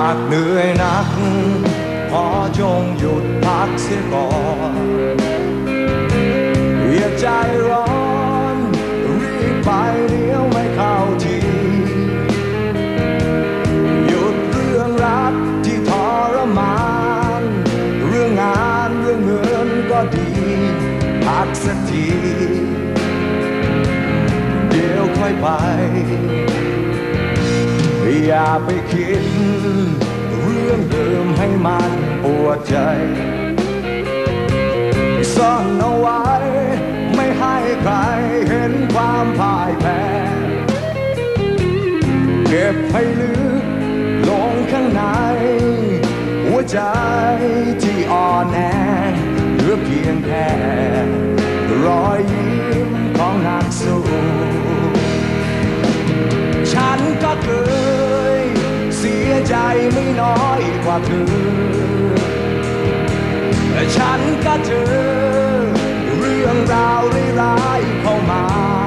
ากเหนื่อยนักขอจงหยุดพักเสียก่อนอย่าใจร้อนรีบไปเดี๋ยวไม่เข้าทีหยุดเรื่องรักที่ทรมานเรื่องงานเรื่องเงินก็ดีพักสักทีเดี๋ยวค่อยไปอย่าไปคิดเรื่องเดิมให้มันปวดใจซ่อนเอาไว้ไม่ให้ใครเห็นความพ่ายแพ้เก็บให้ลึกลงข้างในหัวใจที่อ่อนแอเหลือเพียงแค่รอยยิ้มของนักสู้ฉันก็เคยเสียใจไม่น้อยกว่าเธอและฉันก็เจอเรื่องราวร้ายๆเข้ามา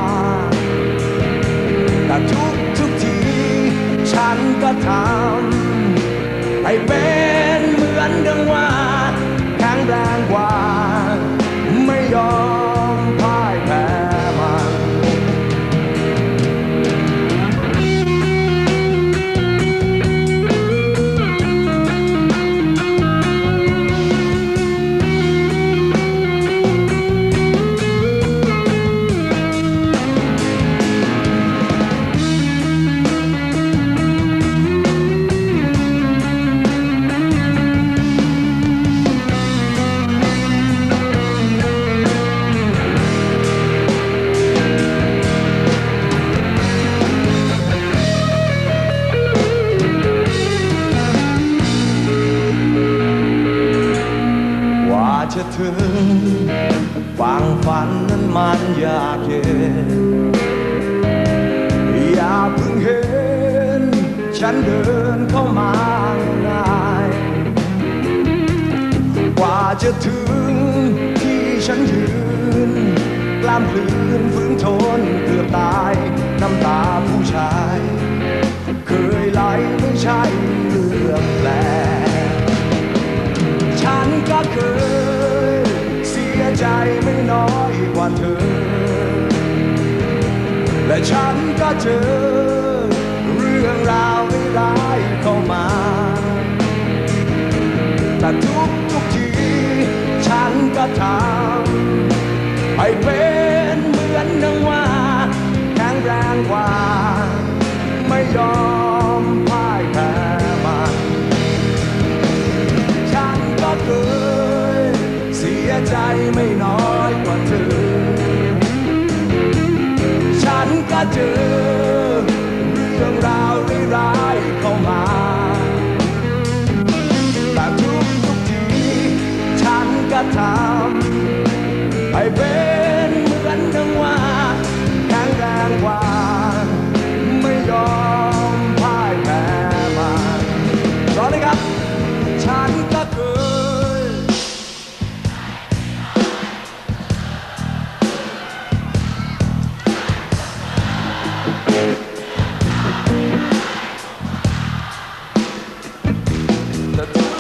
แต่ทุกทีฉันก็ทำให้เป็นเหมือนดังว่าแข็งแรงกว่าไม่ยอมพ่ายแพ้มันจะถึงฝั่งฝันนั้นมันยากเย็นอย่าเพิ่งเห็นฉันเดินเข้ามาง่ายกว่าจะถึงที่ฉันยืนกล้ามพลืนฝืนทนเกือบตายน้ำตาผู้ชายเคยไหลไม่ใช่เรื่องแปลกฉันก็เคยใจไม่น้อยกว่าเธอและฉันก็เจอเรื่องราวร้ายๆเข้ามาแต่ทุกทีฉันก็ทำให้เป็นเหมือนดังว่าแข็งแรงกว่าไม่ยอมพ่ายแพ้มันฉันก็เคยเสียใจไม่น้อยกว่าเธอฉันก็เจอเรื่องราวร้ายๆเข้ามาแต่ทุกทีฉันก็ทำให้เป็นเหมือนดังว่าแข็งแรงกว่าไม่ยอมพ่ายแพ้มันรอเลยครับฉันก็เคยแต่